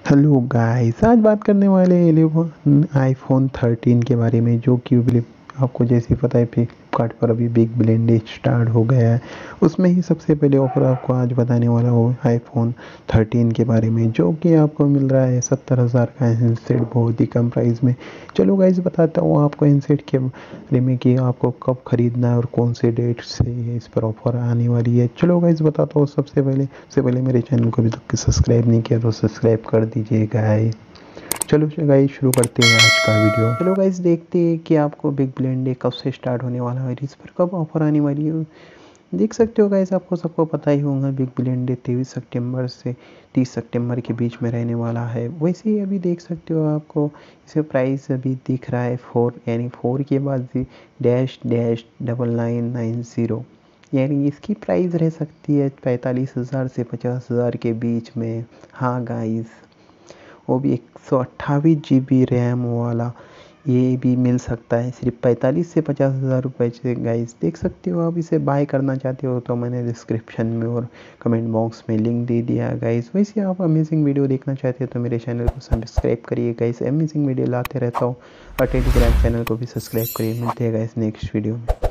Hello guys, आज बात करने वाले हैं आईफोन 13 के बारे में, जो कि आपको जैसे पता है फ्लिपकार्ट पर अभी बिग बिलियन डे स्टार्ट हो गया है। उसमें ही सबसे पहले ऑफर आपको आज बताने वाला हूँ आईफोन 13 के बारे में, जो कि आपको मिल रहा है 70,000 का हैंडसेट बहुत ही कम प्राइस में। चलो गाइस, बताता हूँ आपको हैंडसेट के बारे में कि आपको कब खरीदना है और कौन से डेट से इस पर ऑफर आने वाली है। चलो गाइस, बताता हूँ। सबसे पहले मेरे चैनल को अभी तक सब्सक्राइब नहीं किया तो सब्सक्राइब कर दीजिए गाइस। चलो गाइस, शुरू करते हैं आज का वीडियो। चलो गाइस, देखते हैं कि आपको बिग बिलियन डे कब से स्टार्ट होने वाला है और इस पर कब ऑफर आने वाली है। देख सकते हो गाइस, आपको सबको पता ही होगा बिग बिलियन डे 23 सितंबर से 30 सितंबर के बीच में रहने वाला है। वैसे ही अभी देख सकते हो, आपको इसका प्राइस अभी दिख रहा है 4, यानी 4 के बाद डैश डैश 9990, यानी इसकी प्राइस रह सकती है 45,000 से 50,000 के बीच में। हाँ गाइस, वो भी 128 GB रैम वाला ये भी मिल सकता है सिर्फ 45 से 50,000 रुपये से। गाइस देख सकते हो, आप इसे बाय करना चाहते हो तो मैंने डिस्क्रिप्शन में और कमेंट बॉक्स में लिंक दे दिया गाइस। वैसे आप अमेजिंग वीडियो देखना चाहते हो तो मेरे चैनल को सब्सक्राइब करिए गाइस, अमेजिंग वीडियो लाते रहता हूँ। और टेलीग्राम चैनल को भी सब्सक्राइब करिए। मिलते हैं गाइस नेक्स्ट वीडियो में।